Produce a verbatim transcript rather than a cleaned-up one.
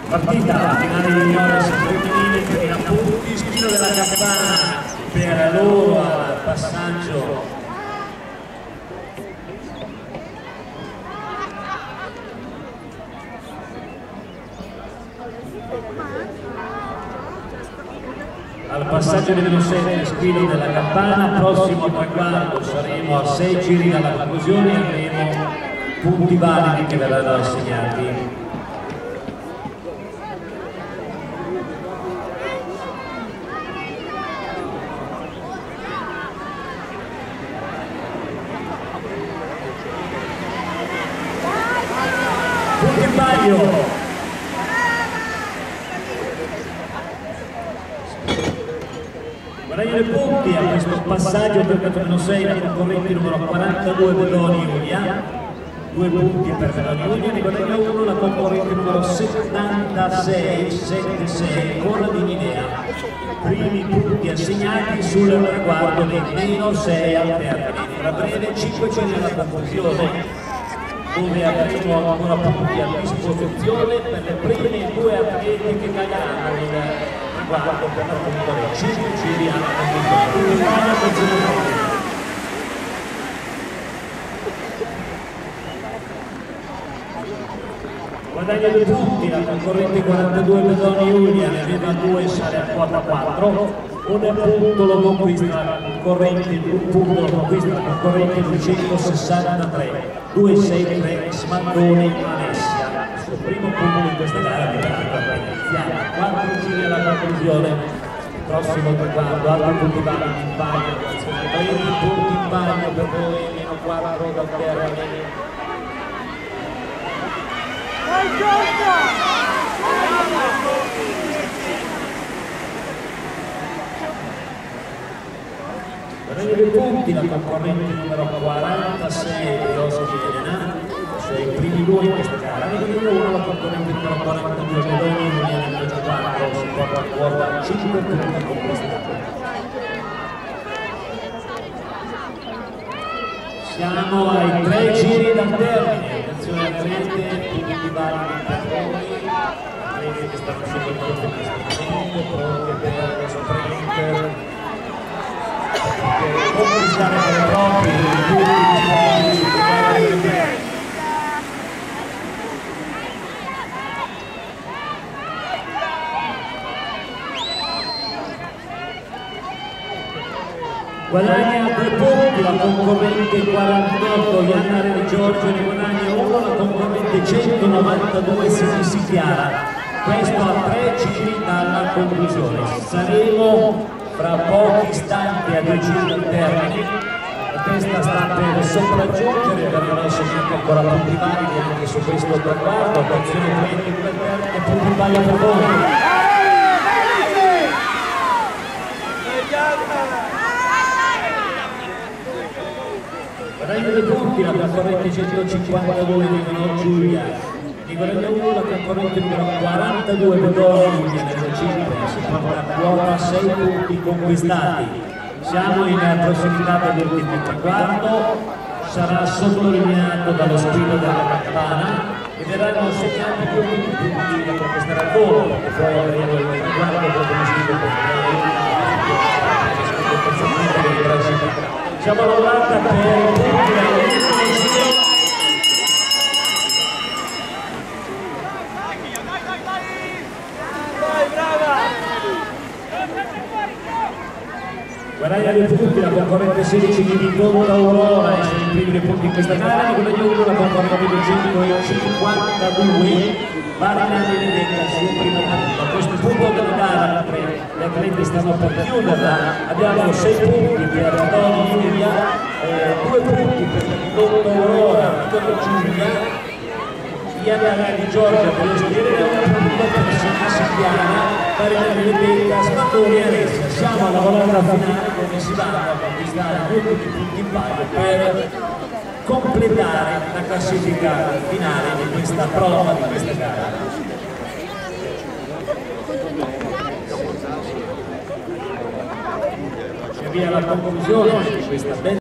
Partita finale di juniores femminile per i punti, Spino della Campana per loro al passaggio. Al passaggio di numero sette Spino della Campana, prossimo traguardo saremo a sei giri dalla conclusione e avremo punti validi che verranno assegnati. Punti in bagno! Guadagno dei punti a questo passaggio per il numero sei la concorrente numero quarantadue Bedoni Unia, due punti per Bedoni Unia, ne guadagna uno la concorrente numero settantasei settantasei Corra di Minea, primi punti assegnati sul traguardo dei meno sei al termine. Tra breve cinque giri alla conclusione, dove avremo ancora punti a disposizione per le prime due atlete che cagheranno il traguardo per la conclusione. cinque giri alla conclusione. Guadagna due punti la concorrente quarantadue Bedoni Unia, ne aveva due, sale a quota quattro. Un punto lo conquista la concorrente, un punto lo conquista la concorrente duecentosessantatré duecentosessantatré Smandoni Alessia, il suo primo punto in questa gara che peraltro appena iniziata. Quattro giri alla conclusione, prossimo traguardo, altri punti validi in bagno, venti punti in bagno per voi, meno quattro dal termine. Guadagno dei punti la concorrente numero quarantasei Oschi Elena, cioè i primi due in questa gara, ne guadagna uno la concorrente numero quarantadue Bedoni Unia nel quattro, si porta a quota cinque punti con questa. Siamo ai tre giri dal termine, attenzione atlete, punti validi per voi, atlete che stanno facendo il corso di spostamento, pronti per lo sprint, per conquistare per i propri punti di guadagna due punti la concorrente quarantotto Ianna Re Giorgio, ne guadagna uno la concorrente centonovantadue Sinisi Chiara, questo a tre giri dalla conclusione. Saremo fra pochi istanti a due giri dal termine, la testa sta per sopraggiungere, verranno assegnati ancora punti validi anche su questo traguardo. Attenzione trenta dal termine, punti in bagno per voi. Guadagno dei punti la concorrente centocinquantadue di Menor Giulia, ne guadagna uno la concorrente numero quarantadue Bedoni Unia nel cinque, si porta a quota sei punti conquistati. Siamo in prossimità dell'ultimo traguardo, sarà sottolineato dallo Spino della Campana e verranno assegnati più punti da conquistare al volo, perché poi avremo il traguardo progressivo per siamo lavorata per punti guadagna due punti la concorrente sedici di Viconta Aurora e sono i primi punti in questa gara, ne guadagna uno la concorrente duecentocinquantadue Marina Benedetta sul primo punto. A questo punto della gara gli atleti stanno per chiuderla, abbiamo sei punti per Bedoni Unia, eh, due punti per Viconta Aurora, Viconta Giulia, Ianna Re Giorgio per lo stile e un punto per Sinisi Chiara, Marina Benedetta, Smandoni Alessia. Siamo alla volata finale dove si vanno a conquistare molti punti in palio per completare la classifica finale di questa prova, di questa gara. Si avvia la conclusione di questa bella